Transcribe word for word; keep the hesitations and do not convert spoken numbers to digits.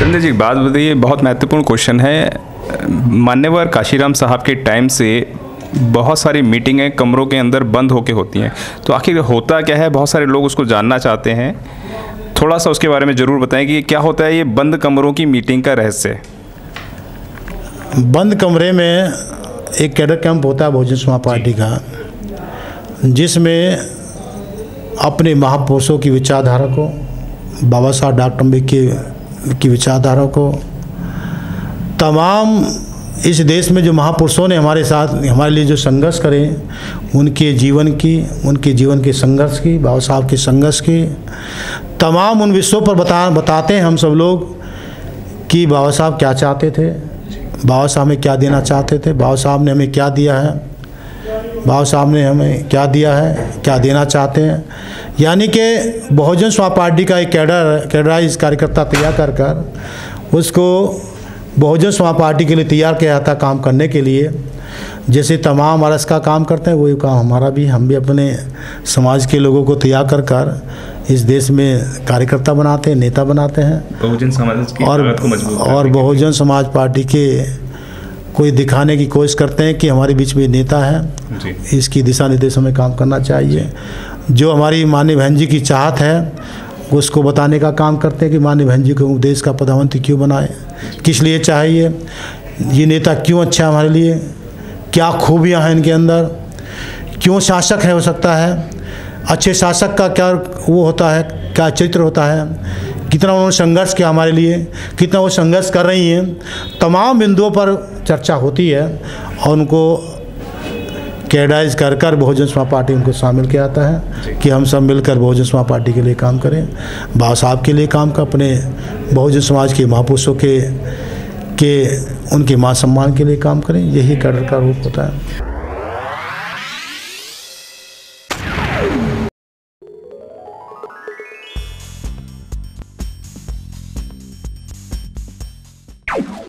संजय जी, बात बताइए, बहुत महत्वपूर्ण क्वेश्चन है। मान्यवर काशीराम साहब के टाइम से बहुत सारी मीटिंगें कमरों के अंदर बंद होके होती हैं, तो आखिर होता क्या है? बहुत सारे लोग उसको जानना चाहते हैं, थोड़ा सा उसके बारे में ज़रूर बताएं कि क्या होता है ये बंद कमरों की मीटिंग का रहस्य। बंद कमरे में एक कैडर कैंप होता है बहुजन समाज पार्टी का, जिसमें अपने महापुरुषों की विचारधारा को, बाबा साहब डॉक्टर अम्बेडकर की विचारधारा को, तमाम इस देश में जो महापुरुषों ने हमारे साथ हमारे लिए जो संघर्ष करे, उनके जीवन की उनके जीवन के संघर्ष की, बाबा साहब के संघर्ष की, तमाम उन विषयों पर बता बताते हैं हम सब लोग कि बाबा साहब क्या चाहते थे, बाबा साहब हमें क्या देना चाहते थे, बाबा साहब ने हमें क्या दिया है, बाबा साहब ने हमें क्या दिया है, क्या देना चाहते हैं। यानी कि बहुजन समाज पार्टी का एक कैडर कैडराइज कार्यकर्ता तैयार कर कर उसको बहुजन समाज पार्टी के लिए तैयार किया जाता काम करने के लिए। जैसे तमाम आर एस का काम करते हैं, वही काम हमारा भी, हम भी अपने समाज के लोगों को तैयार कर कर इस देश में कार्यकर्ता बनाते हैं, नेता बनाते हैं। बहुजन समाज की और को मजबूत और बहुजन समाज पार्टी के कोई दिखाने की कोशिश करते हैं कि हमारे बीच में नेता है, इसकी दिशा निर्देश हमें काम करना चाहिए। जो हमारी माननीय बहन जी की चाहत है उसको बताने का काम करते हैं कि माननीय बहन जी को देश का प्रधानमंत्री क्यों बनाए, किस लिए चाहिए, ये नेता क्यों अच्छा है हमारे लिए, क्या खूबियाँ हैं इनके अंदर, क्यों शासक है हो सकता है, अच्छे शासक का क्या वो होता है, क्या चरित्र होता है, कितना उन्होंने संघर्ष किया हमारे लिए, कितना वो संघर्ष कर रही हैं। तमाम बिंदुओं पर चर्चा होती है और उनको कैडराइज कर कर बहुजन समाज पार्टी उनको शामिल किया जाता है कि हम सब मिलकर बहुजन समाज पार्टी के लिए काम करें, बाबा साहब के लिए काम कर, अपने बहुजन समाज के महापुरुषों के के उनके मान सम्मान के लिए काम करें। यही कैडर का रूप होता है।